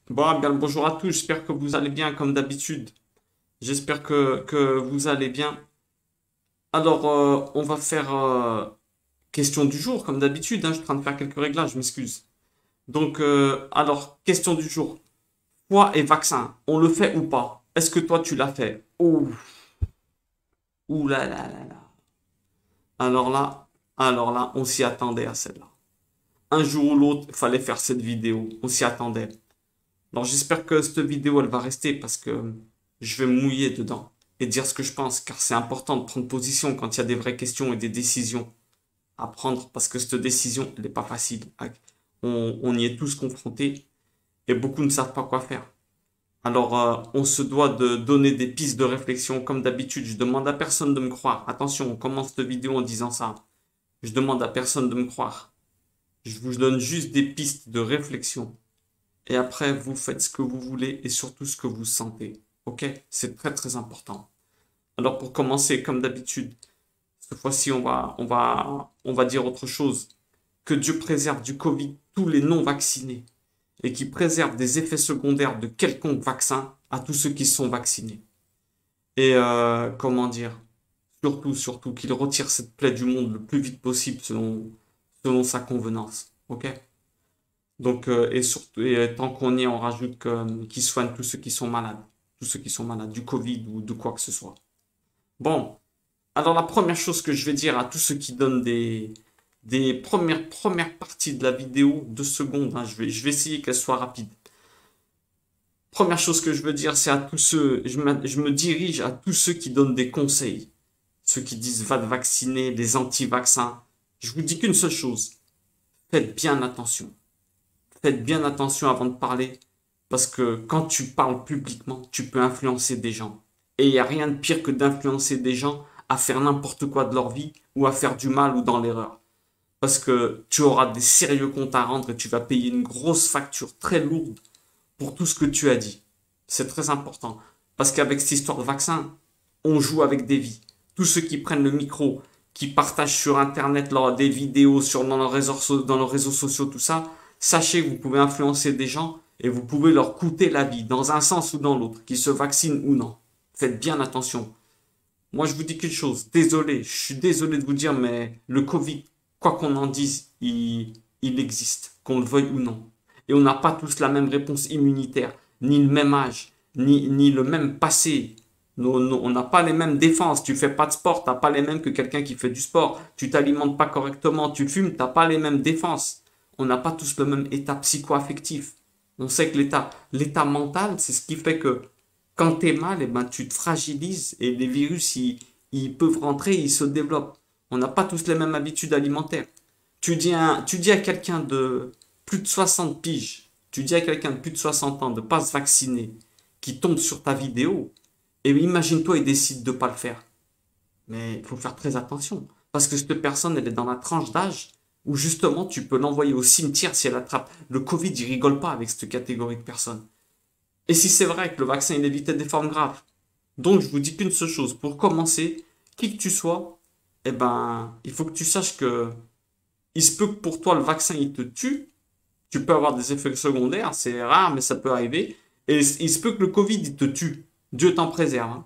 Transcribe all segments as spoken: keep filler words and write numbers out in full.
Bon, eh bien, bonjour à tous, j'espère que vous allez bien comme d'habitude. J'espère que, que vous allez bien. Alors, euh, on va faire euh, question du jour comme d'habitude, hein, je suis en train de faire quelques réglages, je m'excuse. Donc, euh, alors, question du jour. Foi et vaccin, on le fait ou pas? Est-ce que toi tu l'as fait? Ouh, ouh là là là là. Alors là, alors là, on s'y attendait à celle-là. Un jour ou l'autre, il fallait faire cette vidéo, on s'y attendait. Alors j'espère que cette vidéo, elle va rester parce que je vais me mouiller dedans et dire ce que je pense, car c'est important de prendre position quand il y a des vraies questions et des décisions à prendre, parce que cette décision, elle n'est pas facile. On, on y est tous confrontés et beaucoup ne savent pas quoi faire. Alors euh, on se doit de donner des pistes de réflexion, comme d'habitude. Je demande à personne de me croire. Attention, on commence cette vidéo en disant ça. Je demande à personne de me croire. Je vous donne juste des pistes de réflexion. Et après, vous faites ce que vous voulez et surtout ce que vous sentez. Ok? C'est très très important. Alors pour commencer, comme d'habitude, cette fois-ci, on va, on va, on va dire autre chose. Que Dieu préserve du Covid tous les non-vaccinés et qui préserve des effets secondaires de quelconque vaccin à tous ceux qui sont vaccinés. Et euh, comment dire? Surtout, surtout qu'il retire cette plaie du monde le plus vite possible selon, selon sa convenance. Ok? Donc, euh, et surtout, et euh, tant qu'on y est, on rajoute que, euh, qu'ils soignent tous ceux qui sont malades, tous ceux qui sont malades du Covid ou de quoi que ce soit. Bon, alors la première chose que je vais dire à tous ceux qui donnent des, des premières, premières parties de la vidéo, deux secondes, hein, je vais, je vais essayer qu'elle soit rapide. Première chose que je veux dire, c'est à tous ceux, je me, je me dirige à tous ceux qui donnent des conseils, ceux qui disent va te vacciner, les anti-vaccins. Je vous dis qu'une seule chose, faites bien attention. Faites bien attention avant de parler, parce que quand tu parles publiquement, tu peux influencer des gens. Et il n'y a rien de pire que d'influencer des gens à faire n'importe quoi de leur vie ou à faire du mal ou dans l'erreur. Parce que tu auras des sérieux comptes à rendre et tu vas payer une grosse facture très lourde pour tout ce que tu as dit. C'est très important. Parce qu'avec cette histoire de vaccin, on joue avec des vies. Tous ceux qui prennent le micro, qui partagent sur Internet lors des vidéos, sur, dans, leurs réseaux, dans leurs réseaux sociaux, tout ça, sachez que vous pouvez influencer des gens et vous pouvez leur coûter la vie, dans un sens ou dans l'autre, qu'ils se vaccinent ou non. Faites bien attention. Moi, je vous dis quelque chose. Désolé, je suis désolé de vous dire, mais le Covid, quoi qu'on en dise, il, il existe, qu'on le veuille ou non. Et on n'a pas tous la même réponse immunitaire, ni le même âge, ni, ni le même passé. Nos- nos- on n'a pas les mêmes défenses. Tu fais pas de sport, t'as pas les mêmes que quelqu'un qui fait du sport. Tu t'alimentes pas correctement, tu fumes, t'as pas les mêmes défenses. On n'a pas tous le même état psycho-affectif. On sait que l'état, l'état mental, c'est ce qui fait que quand tu es mal, eh ben, tu te fragilises et les virus, ils, ils peuvent rentrer, ils se développent. On n'a pas tous les mêmes habitudes alimentaires. Tu dis à, tu dis à quelqu'un de plus de soixante piges, tu dis à quelqu'un de plus de soixante ans de ne pas se vacciner, qui tombe sur ta vidéo, et imagine-toi, il décide de ne pas le faire. Mais il faut faire très attention. Parce que cette personne, elle est dans la tranche d'âge où justement tu peux l'envoyer au cimetière si elle attrape. Le Covid, il rigole pas avec cette catégorie de personnes. Et si c'est vrai que le vaccin, il évitait des formes graves. Donc, je vous dis qu'une seule chose. Pour commencer, qui que tu sois, eh ben, il faut que tu saches que il se peut que pour toi, le vaccin, il te tue. Tu peux avoir des effets secondaires. C'est rare, mais ça peut arriver. Et il se peut que le Covid, il te tue. Dieu t'en préserve, hein.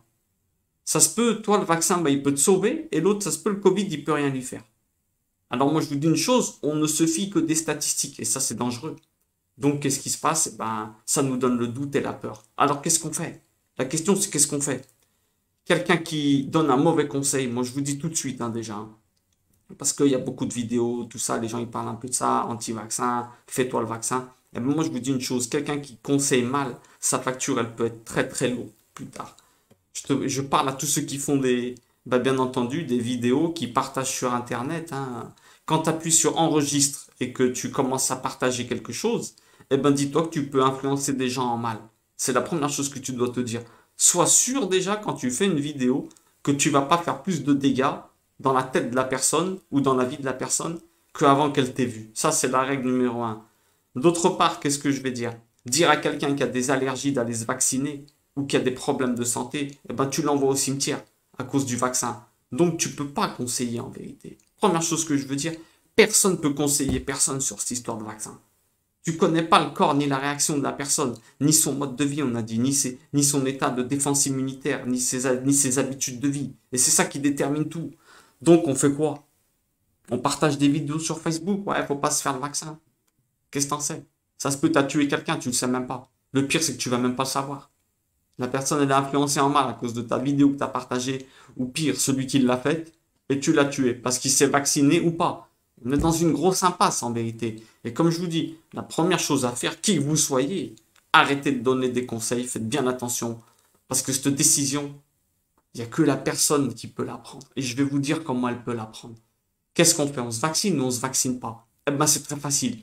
Ça se peut, toi, le vaccin, ben, il peut te sauver. Et l'autre, ça se peut, le Covid, il peut rien lui faire. Alors, moi, je vous dis une chose. On ne se fie que des statistiques. Et ça, c'est dangereux. Donc, qu'est-ce qui se passe? Eh ben, ça nous donne le doute et la peur. Alors, qu'est-ce qu'on fait? La question, c'est qu'est-ce qu'on fait? Quelqu'un qui donne un mauvais conseil, moi je vous dis tout de suite, hein, déjà, hein, parce qu'il y a beaucoup de vidéos, tout ça, les gens ils parlent un peu de ça, anti-vaccin, fais-toi le vaccin. Et ben, moi je vous dis une chose, quelqu'un qui conseille mal, sa facture elle peut être très très lourde plus tard. Je, te- je parle à tous ceux qui font des, bah, bien entendu, des vidéos, qui partagent sur Internet, hein. Quand tu appuies sur enregistre et que tu commences à partager quelque chose, eh ben dis-toi que tu peux influencer des gens en mal. C'est la première chose que tu dois te dire. Sois sûr déjà quand tu fais une vidéo que tu vas pas faire plus de dégâts dans la tête de la personne ou dans la vie de la personne qu'avant qu'elle t'ait vu. Ça, c'est la règle numéro un. D'autre part, qu'est-ce que je vais dire? Dire à quelqu'un qui a des allergies d'aller se vacciner ou qui a des problèmes de santé, eh ben, tu l'envoies au cimetière à cause du vaccin. Donc tu ne peux pas conseiller en vérité. Première chose que je veux dire, personne ne peut conseiller personne sur cette histoire de vaccin. Tu connais pas le corps ni la réaction de la personne, ni son mode de vie, on a dit, ni, ses, ni son état de défense immunitaire, ni ses, ni ses habitudes de vie. Et c'est ça qui détermine tout. Donc on fait quoi? On partage des vidéos sur Facebook. Ouais, faut pas se faire le vaccin. Qu'est-ce que t'en sais? Ça se peut, t'as tué quelqu'un, tu le sais même pas. Le pire, c'est que tu vas même pas le savoir. La personne, elle est influencée en mal à cause de ta vidéo que tu as partagée, ou pire, celui qui l'a faite, et tu l'as tué, parce qu'il s'est vacciné ou pas. On est dans une grosse impasse en vérité. Et comme je vous dis, la première chose à faire, qui que vous soyez, arrêtez de donner des conseils, faites bien attention, parce que cette décision, il n'y a que la personne qui peut la prendre. Et je vais vous dire comment elle peut la prendre. Qu'est-ce qu'on fait? On se vaccine ou on ne se vaccine pas? Eh bien, c'est très facile.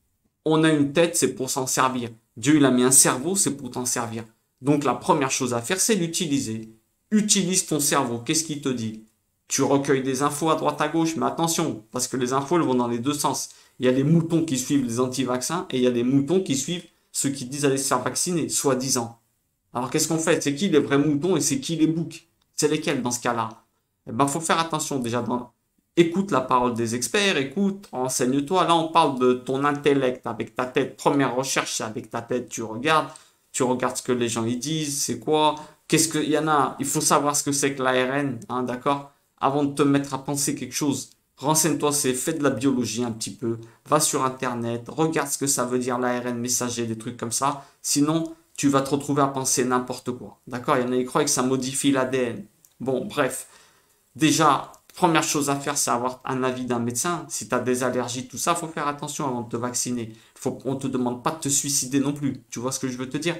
On a une tête, c'est pour s'en servir. Dieu, il a mis un cerveau, c'est pour t'en servir. Donc, la première chose à faire, c'est l'utiliser. Utilise ton cerveau. Qu'est-ce qu'il te dit? Tu recueilles des infos à droite à gauche, mais attention, parce que les infos, elles vont dans les deux sens. Il y a les moutons qui suivent les anti-vaccins et il y a les moutons qui suivent ceux qui disent aller se faire vacciner, soi-disant. Alors, qu'est-ce qu'on fait? C'est qui les vrais moutons et c'est qui les boucs? C'est lesquels dans ce cas-là? Eh ben, faut faire attention déjà. Dans... Écoute la parole des experts, écoute, renseigne-toi. Là, on parle de ton intellect avec ta tête. Première recherche, c'est avec ta tête, tu regardes. Tu regardes ce que les gens y disent, c'est quoi? Qu'est-ce que... Il y en a, il faut savoir ce que c'est que l'A R N, hein, d'accord? Avant de te mettre à penser quelque chose, renseigne-toi, c'est fais de la biologie un petit peu. Va sur Internet, regarde ce que ça veut dire l'A R N messager, des trucs comme ça. Sinon, tu vas te retrouver à penser n'importe quoi. D'accord? Il y en a qui croient que ça modifie l'A D N. Bon, bref. Déjà, première chose à faire, c'est avoir un avis d'un médecin. Si tu as des allergies, tout ça, il faut faire attention avant de te vacciner. Faut, on ne te demande pas de te suicider non plus. Tu vois ce que je veux te dire?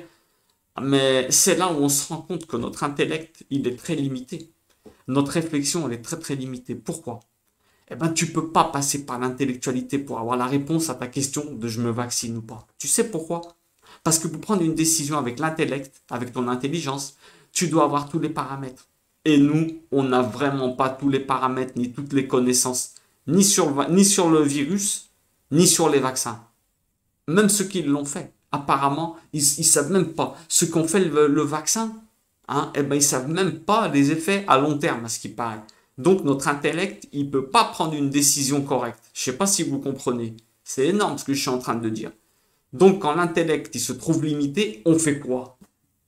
Mais c'est là où on se rend compte que notre intellect, il est très limité. Notre réflexion, elle est très très limitée. Pourquoi? Eh ben, tu peux pas passer par l'intellectualité pour avoir la réponse à ta question de je me vaccine ou pas. Tu sais pourquoi? Parce que pour prendre une décision avec l'intellect, avec ton intelligence, tu dois avoir tous les paramètres. Et nous, on n'a vraiment pas tous les paramètres, ni toutes les connaissances, ni sur, le, ni sur le virus, ni sur les vaccins. Même ceux qui l'ont fait, apparemment, ils ne savent même pas. Ceux qui ont fait le, le vaccin, hein, eh ben, ils ne savent même pas les effets à long terme, à ce qui paraît. Donc, notre intellect, il ne peut pas prendre une décision correcte. Je ne sais pas si vous comprenez. C'est énorme ce que je suis en train de dire. Donc, quand l'intellect, il se trouve limité, on fait quoi?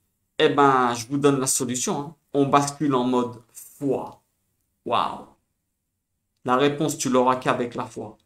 Eh ben, je vous donne la solution. Hein. On bascule en mode foi. Waouh! La réponse, tu l'auras qu'avec la foi.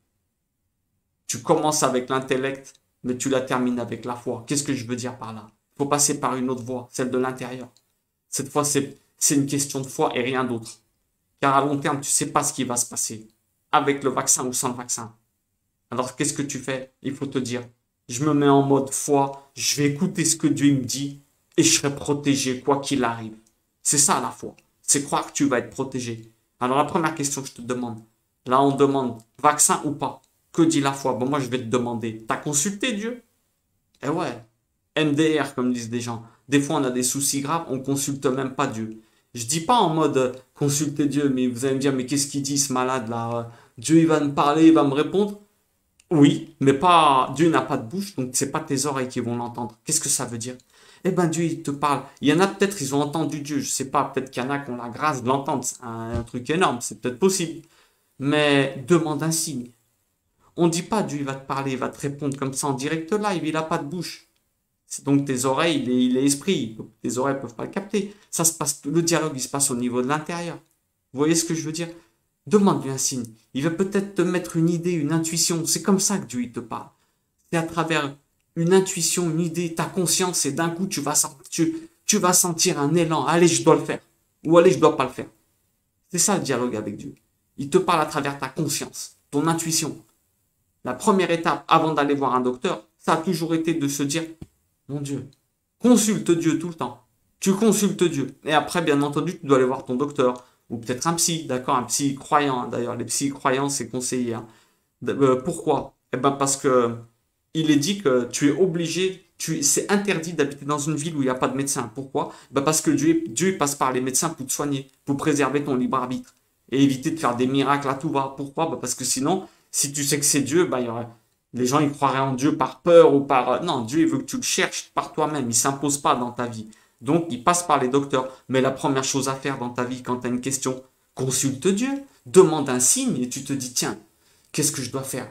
Tu commences avec l'intellect, mais tu la termines avec la foi. Qu'est-ce que je veux dire par là? Il faut passer par une autre voie, celle de l'intérieur. Cette fois, c'est une question de foi et rien d'autre. Car à long terme, tu ne sais pas ce qui va se passer, avec le vaccin ou sans le vaccin. Alors, qu'est-ce que tu fais? Il faut te dire, je me mets en mode foi, je vais écouter ce que Dieu me dit, et je serai protégé quoi qu'il arrive. C'est ça la foi. C'est croire que tu vas être protégé. Alors la première question que je te demande, là on demande vaccin ou pas. Que dit la foi? Bon, moi je vais te demander, t'as consulté Dieu? Eh ouais, M D R comme disent des gens. Des fois on a des soucis graves, on consulte même pas Dieu. Je dis pas en mode euh, consulter Dieu, mais vous allez me dire, mais qu'est-ce qu'il dit ce malade là? Dieu il va me parler, il va me répondre? Oui, mais pas Dieu n'a pas de bouche, donc c'est pas tes oreilles qui vont l'entendre. Qu'est-ce que ça veut dire? Eh ben Dieu il te parle. Il y en a peut-être ils ont entendu Dieu, je sais pas, peut-être qu'il y en a qui ont la grâce de l'entendre, c'est un, un truc énorme, c'est peut-être possible. Mais demande un signe. On dit pas Dieu il va te parler, il va te répondre comme ça en direct live, il a pas de bouche. C'est donc tes oreilles, il est, il est esprit, tes oreilles peuvent pas le capter. Ça se passe, le dialogue il se passe au niveau de l'intérieur. Vous voyez ce que je veux dire? Demande-lui un signe. Il va peut-être te mettre une idée, une intuition. C'est comme ça que Dieu il te parle. C'est à travers une intuition, une idée, ta conscience, et d'un coup, tu vas, tu, tu vas sentir un élan. Allez, je dois le faire. Ou allez, je dois pas le faire. C'est ça le dialogue avec Dieu. Il te parle à travers ta conscience, ton intuition. La première étape avant d'aller voir un docteur, ça a toujours été de se dire, mon Dieu, consulte Dieu tout le temps. Tu consultes Dieu. Et après, bien entendu, tu dois aller voir ton docteur. Ou peut-être un psy, d'accord, un psy croyant. D'ailleurs, les psys croyants, c'est conseillé. Hein. Euh, pourquoi? Eh ben parce que il est dit que tu es obligé, tu, c'est interdit d'habiter dans une ville où il n'y a pas de médecin. Pourquoi? Ben parce que Dieu, Dieu passe par les médecins pour te soigner, pour préserver ton libre arbitre et éviter de faire des miracles à tout va. Pourquoi? Ben parce que sinon, si tu sais que c'est Dieu, ben il y aurait, les gens ils croiraient en Dieu par peur ou par... Non, Dieu il veut que tu le cherches par toi-même, il ne s'impose pas dans ta vie. Donc, il passe par les docteurs. Mais la première chose à faire dans ta vie, quand tu as une question, consulte Dieu, demande un signe et tu te dis, tiens, qu'est-ce que je dois faire?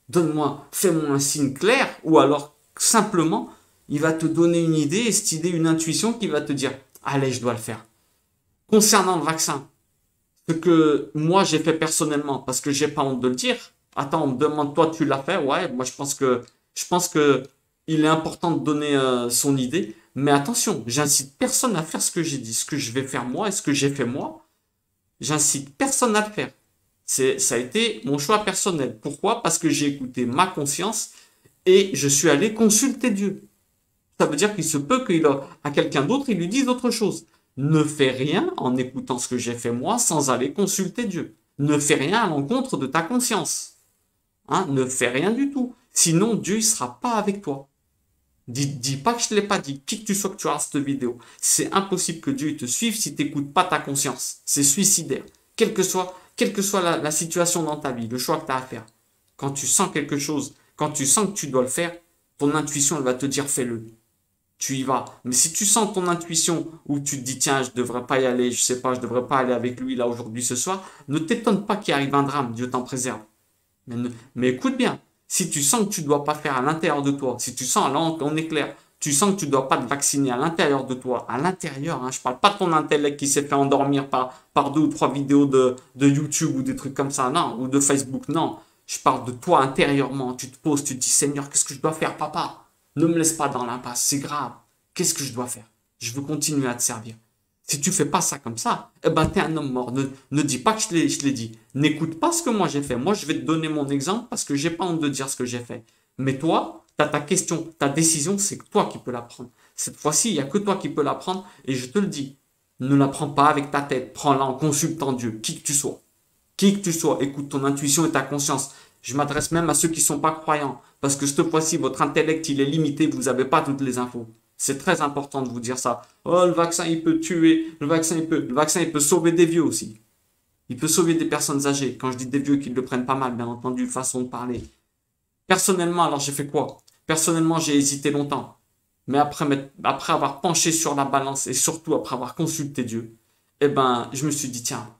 Donne-moi, fais-moi un signe clair, ou alors simplement, il va te donner une idée, et cette idée, une intuition qui va te dire, allez, je dois le faire. Concernant le vaccin, ce que moi j'ai fait personnellement, parce que j'ai pas honte de le dire, attends, on me demande, toi tu l'as fait, ouais, moi je pense que, je pense que il est important de donner euh, son idée, mais attention, j'incite personne à faire ce que j'ai dit, ce que je vais faire moi et ce que j'ai fait moi, j'incite personne à le faire. C'est, ça a été mon choix personnel. Pourquoi? Parce que j'ai écouté ma conscience et je suis allé consulter Dieu. Ça veut dire qu'il se peut qu'il a, à quelqu'un d'autre, il lui dise autre chose. Ne fais rien en écoutant ce que j'ai fait moi sans aller consulter Dieu. Ne fais rien à l'encontre de ta conscience. Hein, ne fais rien du tout. Sinon, Dieu ne sera pas avec toi. Dis, dis pas que je ne l'ai pas dit. Qui que tu sois que tu regardes cette vidéo, c'est impossible que Dieu te suive si tu n'écoutes pas ta conscience. C'est suicidaire. Quelle que soit, quelle que soit la, la situation dans ta vie, le choix que tu as à faire. Quand tu sens quelque chose, quand tu sens que tu dois le faire, ton intuition, elle va te dire fais-le. Tu y vas. Mais si tu sens ton intuition où tu te dis tiens, je devrais pas y aller, je sais pas, je devrais pas aller avec lui là aujourd'hui ce soir, ne t'étonne pas qu'il arrive un drame, Dieu t'en préserve. Mais, ne, mais écoute bien, si tu sens que tu dois pas faire à l'intérieur de toi, si tu sens, là on est clair, tu sens que tu dois pas te vacciner à l'intérieur de toi, à l'intérieur, hein, je parle pas de ton intellect qui s'est fait endormir par, par deux ou trois vidéos de, de YouTube ou des trucs comme ça, non, ou de Facebook, non. Je parle de toi intérieurement, tu te poses, tu te dis Seigneur, qu'est-ce que je dois faire, papa? Ne me laisse pas dans l'impasse, c'est grave. Qu'est-ce que je dois faire? Je veux continuer à te servir. Si tu fais pas ça comme ça, eh ben t'es un homme mort. Ne, ne dis pas que je l'ai, je l'ai dit. N'écoute pas ce que moi j'ai fait. Moi, je vais te donner mon exemple parce que j'ai pas honte de dire ce que j'ai fait. Mais toi, t'as ta question, ta décision, c'est que toi qui peux la prendre. Cette fois-ci, il y a que toi qui peux la prendre et je te le dis. Ne la prends pas avec ta tête. Prends-la en consultant Dieu, qui que tu sois. Qui que tu sois, écoute ton intuition et ta conscience. Je m'adresse même à ceux qui ne sont pas croyants. Parce que cette fois-ci, votre intellect, il est limité, vous n'avez pas toutes les infos. C'est très important de vous dire ça. Oh, le vaccin, il peut tuer. Le vaccin, il peut, le vaccin, il peut sauver des vieux aussi. Il peut sauver des personnes âgées. Quand je dis des vieux, qu'ils ne le prennent pas mal, bien entendu, façon de parler. Personnellement, alors j'ai fait quoi? Personnellement, j'ai hésité longtemps. Mais après, après avoir penché sur la balance et surtout après avoir consulté Dieu, eh ben, je me suis dit, tiens,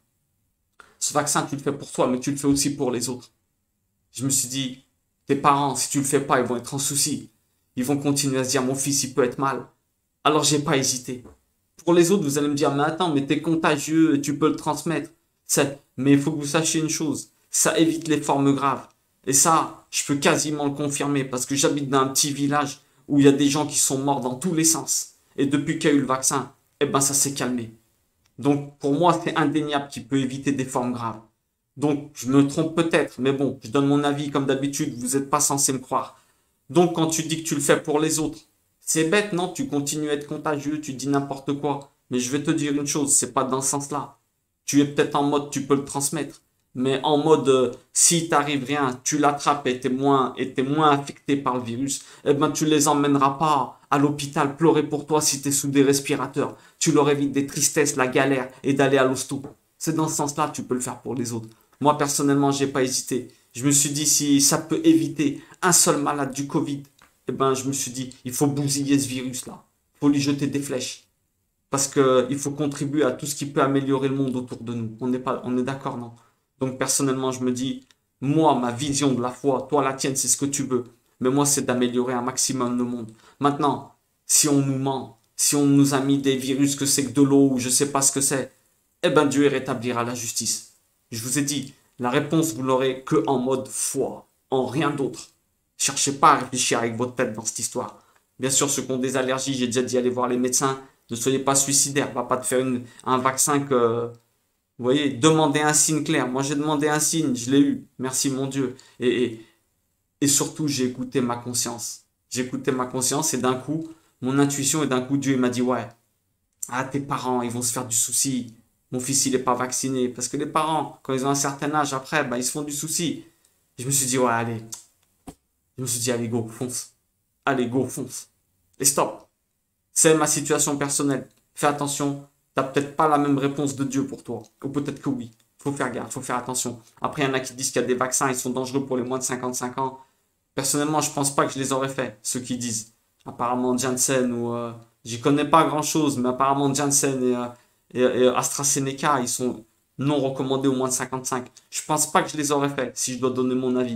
ce vaccin, tu le fais pour toi, mais tu le fais aussi pour les autres. Je me suis dit, tes parents, si tu le fais pas, ils vont être en souci. Ils vont continuer à se dire, mon fils, il peut être mal. Alors, j'ai pas hésité. Pour les autres, vous allez me dire, mais attends, mais t'es contagieux, tu peux le transmettre. Mais il faut que vous sachiez une chose, ça évite les formes graves. Et ça, je peux quasiment le confirmer parce que j'habite dans un petit village où il y a des gens qui sont morts dans tous les sens. Et depuis qu'il y a eu le vaccin, eh ben, ça s'est calmé. Donc, pour moi, c'est indéniable qu'il peut éviter des formes graves. Donc, je me trompe peut-être, mais bon, je donne mon avis comme d'habitude, vous n'êtes pas censé me croire. Donc, quand tu dis que tu le fais pour les autres, c'est bête, non? Tu continues à être contagieux, tu dis n'importe quoi. Mais je vais te dire une chose, c'est pas dans ce sens-là. Tu es peut-être en mode, tu peux le transmettre. Mais en mode, euh, si t'arrive rien, tu l'attrapes et t'es moins, et t'es moins affecté par le virus, eh ben, tu les emmèneras pas à l'hôpital pleurer pour toi si t'es sous des respirateurs. Tu leur évites des tristesses, la galère et d'aller à l'hosto. C'est dans ce sens-là que tu peux le faire pour les autres. Moi, personnellement, j'ai pas hésité. Je me suis dit, si ça peut éviter un seul malade du Covid, eh ben, je me suis dit, il faut bousiller ce virus-là. Il faut lui jeter des flèches. Parce que il faut contribuer à tout ce qui peut améliorer le monde autour de nous. On n'est pas, on est d'accord, non? Donc, personnellement, je me dis, moi, ma vision de la foi, toi, la tienne, c'est ce que tu veux. Mais moi, c'est d'améliorer un maximum le monde. Maintenant, si on nous ment, si on nous a mis des virus que c'est que de l'eau ou je sais pas ce que c'est, eh ben, Dieu rétablira la justice. Je vous ai dit, la réponse, vous l'aurez que en mode foi, en rien d'autre. Cherchez pas à réfléchir avec votre tête dans cette histoire. Bien sûr, ceux qui ont des allergies, j'ai déjà dit aller voir les médecins. Ne soyez pas suicidaires. Va pas te faire une, un vaccin que... Vous voyez, demandez un signe clair. Moi, j'ai demandé un signe, je l'ai eu. Merci, mon Dieu. Et, et, et surtout, j'ai écouté ma conscience. J'ai écouté ma conscience et d'un coup, mon intuition et d'un coup, Dieu m'a dit, ouais, ah, tes parents, ils vont se faire du souci. Mon fils, il n'est pas vacciné. Parce que les parents, quand ils ont un certain âge, après, bah, ils se font du souci. Je me suis dit, ouais, allez. Je me suis dit, allez, go, fonce. Allez, go, fonce. Et stop. C'est ma situation personnelle. Fais attention. T'as peut-être pas la même réponse de Dieu pour toi. Ou peut-être que oui. Faut faire gaffe, faut faire attention. Après, il y en a qui disent qu'il y a des vaccins, ils sont dangereux pour les moins de cinquante-cinq ans. Personnellement, je pense pas que je les aurais fait, ceux qui disent. Apparemment, Janssen ou... Euh, j'y connais pas grand-chose, mais apparemment, Janssen et, euh, et, et AstraZeneca, ils sont non recommandés aux moins de cinquante-cinq. Je pense pas que je les aurais fait, si je dois donner mon avis.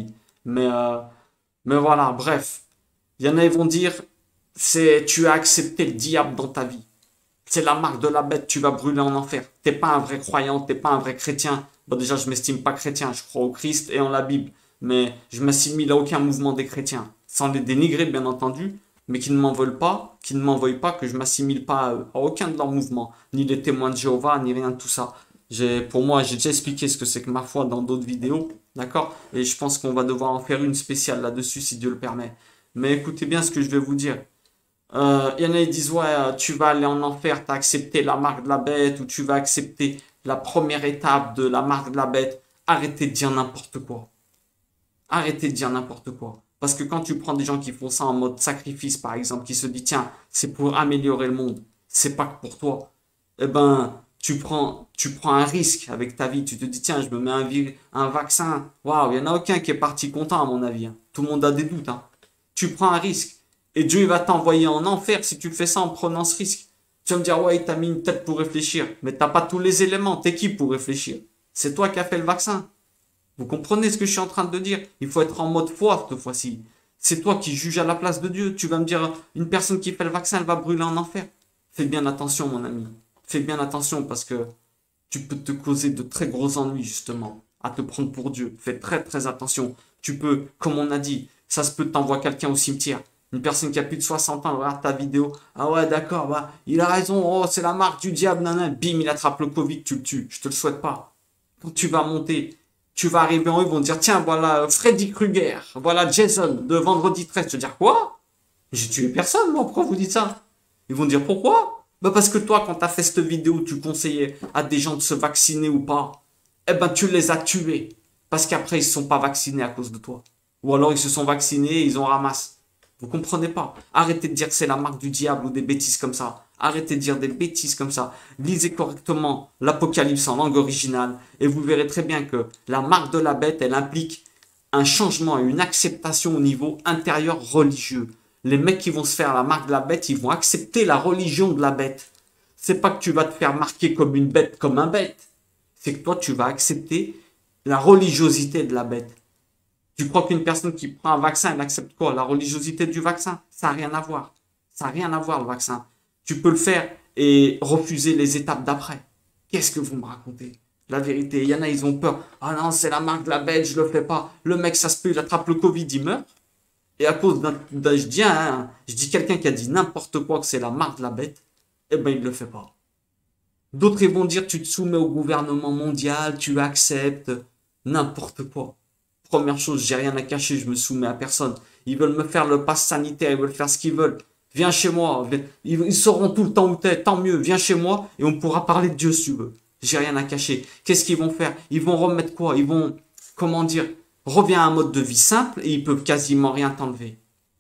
Mais, euh, mais voilà, bref. Il y en a, ils vont dire, c'est, tu as accepté le diable dans ta vie. C'est la marque de la bête, tu vas brûler en enfer. T'es pas un vrai croyant, t'es pas un vrai chrétien. Bon, déjà, je m'estime pas chrétien, je crois au Christ et en la Bible. Mais je m'assimile à aucun mouvement des chrétiens. Sans les dénigrer, bien entendu, mais qui ne m'en veulent pas, qui ne m'en veuillent pas, que je m'assimile pas à, eux, à aucun de leurs mouvements, ni les témoins de Jéhovah, ni rien de tout ça. J'ai, pour moi, j'ai déjà expliqué ce que c'est que ma foi dans d'autres vidéos, d'accord? Et je pense qu'on va devoir en faire une spéciale là-dessus, si Dieu le permet. Mais écoutez bien ce que je vais vous dire. Euh, Il y en a qui disent, ouais, euh, tu vas aller en enfer, tu as accepté la marque de la bête, ou tu vas accepter la première étape de la marque de la bête. Arrêtez de dire n'importe quoi. Arrêtez de dire n'importe quoi. Parce que quand tu prends des gens qui font ça en mode sacrifice, par exemple, qui se disent, tiens, c'est pour améliorer le monde, c'est pas que pour toi, eh ben, tu prends, tu prends un risque avec ta vie. Tu te dis, tiens, je me mets un, vi- un vaccin. Waouh, il n'y en a aucun qui est parti content, à mon avis, hein. Tout le monde a des doutes, hein. Tu prends un risque. Et Dieu il va t'envoyer en enfer si tu fais ça en prenant ce risque. Tu vas me dire, ouais, il t'a mis une tête pour réfléchir. Mais t'as pas tous les éléments. T'es qui pour réfléchir? C'est toi qui as fait le vaccin. Vous comprenez ce que je suis en train de dire? Il faut être en mode foi cette fois-ci. C'est toi qui juges à la place de Dieu. Tu vas me dire, une personne qui fait le vaccin, elle va brûler en enfer. Fais bien attention, mon ami. Fais bien attention parce que tu peux te causer de très gros ennuis, justement, à te prendre pour Dieu. Fais très, très attention. Tu peux, comme on a dit, ça se peut t'envoyer quelqu'un au cimetière. Une personne qui a plus de soixante ans, elle regarde ta vidéo. Ah ouais, d'accord, bah, il a raison. Oh, c'est la marque du diable, nanana. Bim, il attrape le Covid, tu le tues. Je te le souhaite pas. Quand tu vas monter, tu vas arriver en haut, ils vont te dire, tiens, voilà Freddy Krueger, voilà Jason de Vendredi treize. Tu vas dire, quoi? J'ai tué personne, moi, pourquoi vous dites ça? Ils vont dire, pourquoi? Bah parce que toi, quand tu as fait cette vidéo, tu conseillais à des gens de se vacciner ou pas. Eh ben, tu les as tués. Parce qu'après, ils ne se sont pas vaccinés à cause de toi. Ou alors, ils se sont vaccinés et ils ont ramassé. Vous comprenez pas? Arrêtez de dire que c'est la marque du diable ou des bêtises comme ça. Arrêtez de dire des bêtises comme ça. Lisez correctement l'Apocalypse en langue originale et vous verrez très bien que la marque de la bête, elle implique un changement et une acceptation au niveau intérieur religieux. Les mecs qui vont se faire la marque de la bête, ils vont accepter la religion de la bête. C'est pas que tu vas te faire marquer comme une bête, comme un bête. C'est que toi, tu vas accepter la religiosité de la bête. Tu crois qu'une personne qui prend un vaccin, elle accepte quoi? La religiosité du vaccin? Ça n'a rien à voir. Ça n'a rien à voir, le vaccin. Tu peux le faire et refuser les étapes d'après. Qu'est-ce que vous me racontez? La vérité, il y en a, ils ont peur. Ah non, c'est la marque de la bête, je le fais pas. Le mec, ça se peut, il attrape le Covid, il meurt. Et à cause d'un, d'un- je dis, hein, je dis quelqu'un qui a dit n'importe quoi que c'est la marque de la bête, eh ben, il ne le fait pas. D'autres, ils vont dire, tu te soumets au gouvernement mondial, tu acceptes n'importe quoi. Première chose, j'ai rien à cacher, je me soumets à personne. Ils veulent me faire le pass sanitaire, ils veulent faire ce qu'ils veulent. Viens chez moi, ils, ils sauront tout le temps où t'es, tant mieux, viens chez moi et on pourra parler de Dieu si tu veux. J'ai rien à cacher. Qu'est-ce qu'ils vont faire? Ils vont remettre quoi? Ils vont, comment dire, reviens à un mode de vie simple et ils peuvent quasiment rien t'enlever.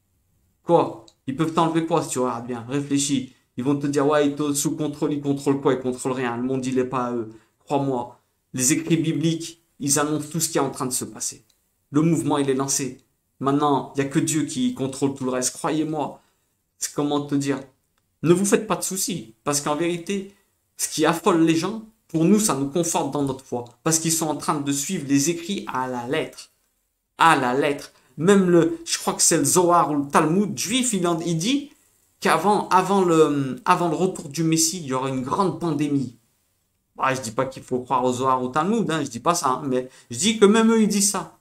Quoi? Ils peuvent t'enlever quoi si tu regardes bien? Réfléchis. Ils vont te dire, ouais, ils sont sous contrôle, ils contrôlent quoi? Ils contrôlent rien. Le monde, il est pas à eux. Crois-moi. Les écrits bibliques, ils annoncent tout ce qui est en train de se passer. Le mouvement, il est lancé. Maintenant, il n'y a que Dieu qui contrôle tout le reste. Croyez-moi. C'est comment te dire? Ne vous faites pas de soucis. Parce qu'en vérité, ce qui affole les gens, pour nous, ça nous conforte dans notre foi. Parce qu'ils sont en train de suivre les écrits à la lettre. À la lettre. Même le, je crois que c'est le Zohar ou le Talmud juif, il, en, il dit qu'avant avant le, avant le retour du Messie, il y aura une grande pandémie. Bah, je dis pas qu'il faut croire au Zohar ou au Talmud, hein, je dis pas ça, hein, mais je dis que même eux, ils disent ça.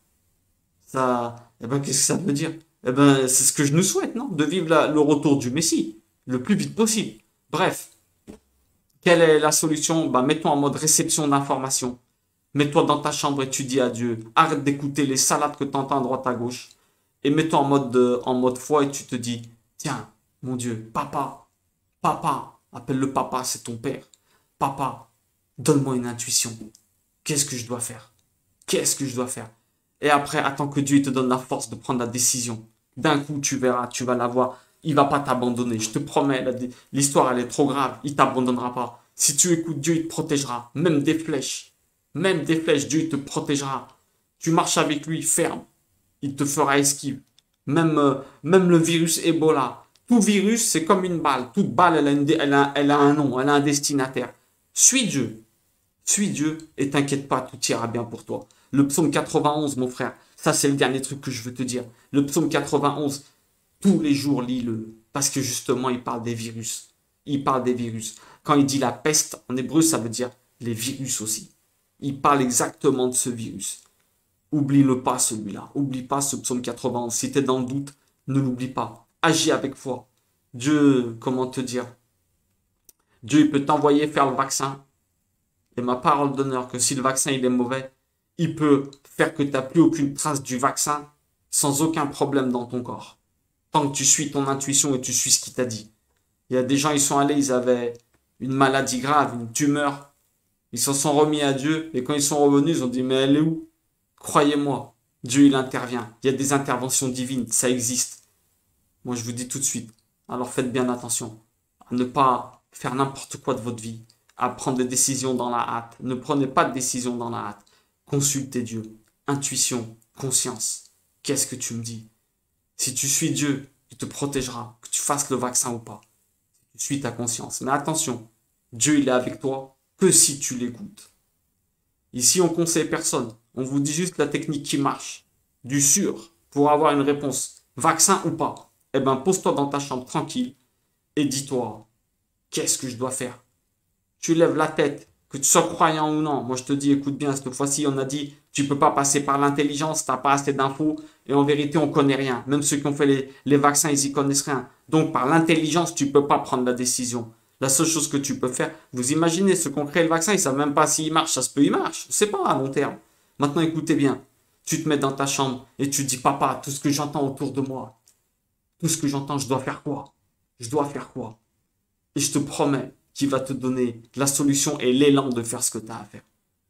Ça, eh ben, qu'est-ce que ça veut dire? Eh ben, c'est ce que je nous souhaite, non? De vivre la- le retour du Messie, le plus vite possible. Bref, quelle est la solution? Bah, mets-toi en mode réception d'informations. Mets-toi dans ta chambre et tu dis à Dieu. Arrête d'écouter les salades que tu entends à droite à gauche. Et mets-toi en mode, de- en mode foi et tu te dis, tiens, mon Dieu, papa, papa, appelle-le papa, c'est ton père. Papa, donne-moi une intuition. Qu'est-ce que je dois faire? Qu'est-ce que je dois faire? Et après, attends que Dieu te donne la force de prendre la décision. D'un coup, tu verras, tu vas la voir. Il va pas t'abandonner. Je te promets, la- l'histoire, elle est trop grave. Il t'abandonnera pas. Si tu écoutes Dieu, il te protégera. Même des flèches. Même des flèches, Dieu il te protégera. Tu marches avec lui, ferme. Il te fera esquive. Même, euh, même le virus Ebola. Tout virus, c'est comme une balle. Toute balle, elle a, une, elle, a, elle a un nom, elle a un destinataire. Suis Dieu. Suis Dieu et t'inquiète pas, tout ira bien pour toi. Le psaume quatre-vingt-onze, mon frère, Ça, c'est le dernier truc que je veux te dire. Le psaume quatre-vingt-onze, tous les jours, lis-le. Parce que justement, il parle des virus. Il parle des virus. Quand il dit la peste, en hébreu, ça veut dire les virus aussi. Il parle exactement de ce virus. Oublie-le pas, celui-là. Oublie pas ce psaume quatre-vingt-onze. Si tu es dans le doute, ne l'oublie pas. Agis avec foi. Dieu, comment te dire? Dieu, il peut t'envoyer faire le vaccin. Et ma parole d'honneur que si le vaccin, il est mauvais, il peut faire que tu n'as plus aucune trace du vaccin sans aucun problème dans ton corps. Tant que tu suis ton intuition et tu suis ce qu'il t'a dit. Il y a des gens, ils sont allés, ils avaient une maladie grave, une tumeur. Ils s'en sont remis à Dieu. Et quand ils sont revenus, ils ont dit, mais elle est où? Croyez-moi, Dieu, il intervient. Il y a des interventions divines, ça existe. Moi, je vous dis tout de suite. Alors faites bien attention à ne pas faire n'importe quoi de votre vie, à prendre des décisions dans la hâte. Ne prenez pas de décisions dans la hâte. Consultez Dieu. Intuition, conscience. Qu'est-ce que tu me dis? Si tu suis Dieu, il te protégera, que tu fasses le vaccin ou pas. Tu suis ta conscience. Mais attention, Dieu, il est avec toi que si tu l'écoutes. Ici, on conseille personne. On vous dit juste la technique qui marche. Du sûr, pour avoir une réponse. Vaccin ou pas. Eh bien, pose-toi dans ta chambre tranquille et dis-toi, qu'est-ce que je dois faire? Tu lèves la tête, que tu sois croyant ou non. Moi, je te dis, écoute bien, cette fois-ci, on a dit, tu peux pas passer par l'intelligence, tu n'as pas assez d'infos. Et en vérité, on connaît rien. Même ceux qui ont fait les, les vaccins, ils y connaissent rien. Donc, par l'intelligence, tu peux pas prendre la décision. La seule chose que tu peux faire, vous imaginez, ceux qui ont créé le vaccin, ils savent même pas s'il marche. Ça se peut, il marche. C'est pas à long terme. Maintenant, écoutez bien. Tu te mets dans ta chambre et tu dis, papa, tout ce que j'entends autour de moi, tout ce que j'entends, je dois faire quoi? Je dois faire quoi? Et je te promets qu'il va te donner la solution et l'élan de faire ce que tu as à faire.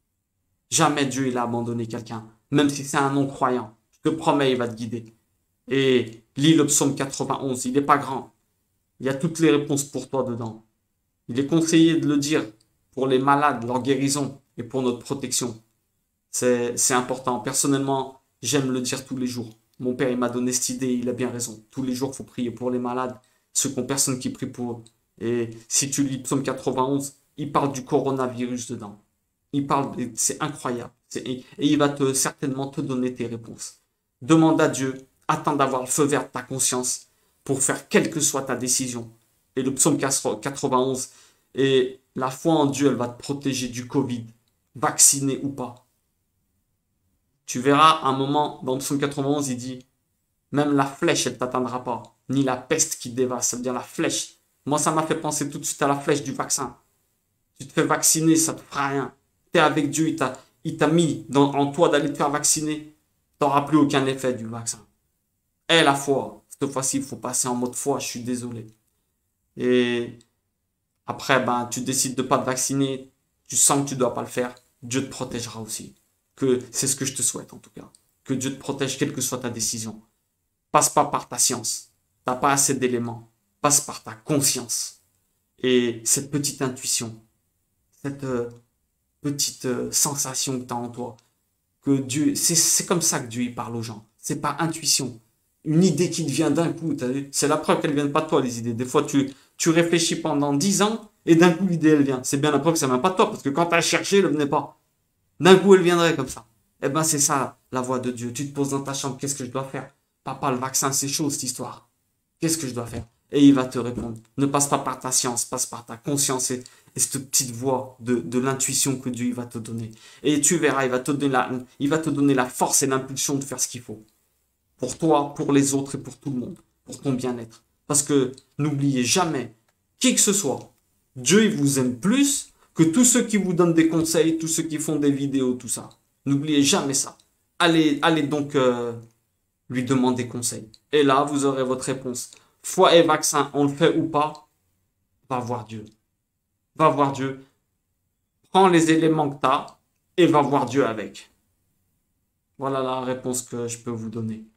Jamais Dieu il a abandonné quelqu'un, même si c'est un non-croyant. Je te promets, il va te guider. Et lis le psaume quatre-vingt-onze, il n'est pas grand. Il y a toutes les réponses pour toi dedans. Il est conseillé de le dire pour les malades, leur guérison et pour notre protection. C'est, c'est important. Personnellement, j'aime le dire tous les jours. Mon père, il m'a donné cette idée, il a bien raison. Tous les jours, il faut prier pour les malades, ceux qui n'ont personne qui prie pour eux. Et si tu lis psaume quatre-vingt-onze, il parle du coronavirus dedans. Il parle, c'est incroyable. C'est, et il va te, certainement te donner tes réponses. Demande à Dieu, attends d'avoir le feu vert de ta conscience pour faire quelle que soit ta décision. Et le psaume quatre-vingt-onze, et la foi en Dieu, elle va te protéger du Covid, vacciné ou pas. Tu verras, un moment, dans le psaume quatre-vingt-onze, il dit, même la flèche, elle ne t'atteindra pas, ni la peste qui dévaste, ça veut dire la flèche. Moi, ça m'a fait penser tout de suite à la flèche du vaccin. Tu te fais vacciner, ça ne te fera rien. Tu es avec Dieu, il t'a, il t'a mis dans, en toi d'aller te faire vacciner. Tu n'auras plus aucun effet du vaccin. Et la foi, cette fois-ci, il faut passer en mode foi, je suis désolé. Et après, ben, tu décides de ne pas te vacciner, tu sens que tu ne dois pas le faire, Dieu te protégera aussi. Que c'est ce que je te souhaite en tout cas. Que Dieu te protège quelle que soit ta décision. Passe pas par ta science. Tu n'as pas assez d'éléments. Passe par ta conscience. Et cette petite intuition, cette euh, petite euh, sensation que tu as en toi, que Dieu, c'est, c'est comme ça que Dieu il parle aux gens. C'est par intuition. Une idée qui te vient d'un coup, t'as vu, c'est la preuve qu'elle ne vient pas de toi, les idées. Des fois, tu, tu réfléchis pendant dix ans et d'un coup, l'idée, elle vient. C'est bien la preuve que ça ne vient pas de toi, parce que quand tu as cherché, elle ne venait pas. D'un coup, elle viendrait comme ça. Eh bien, c'est ça, la voix de Dieu. Tu te poses dans ta chambre, qu'est-ce que je dois faire? Papa, le vaccin, c'est chaud, cette histoire. Qu'est-ce que je dois faire? Et il va te répondre. Ne passe pas par ta science, passe par ta conscience et, et cette petite voix de, de l'intuition que Dieu il va te donner. Et tu verras, il va te donner la, il va te donner la force et l'impulsion de faire ce qu'il faut. Pour toi, pour les autres et pour tout le monde. Pour ton bien-être. Parce que n'oubliez jamais, qui que ce soit, Dieu il vous aime plus que tous ceux qui vous donnent des conseils, tous ceux qui font des vidéos, tout ça. N'oubliez jamais ça. Allez, allez donc euh, lui demander conseil. Et là, vous aurez votre réponse. Foi et vaccin, on le fait ou pas? Va voir Dieu. Va voir Dieu. Prends les éléments que tu as et va voir Dieu avec. Voilà la réponse que je peux vous donner.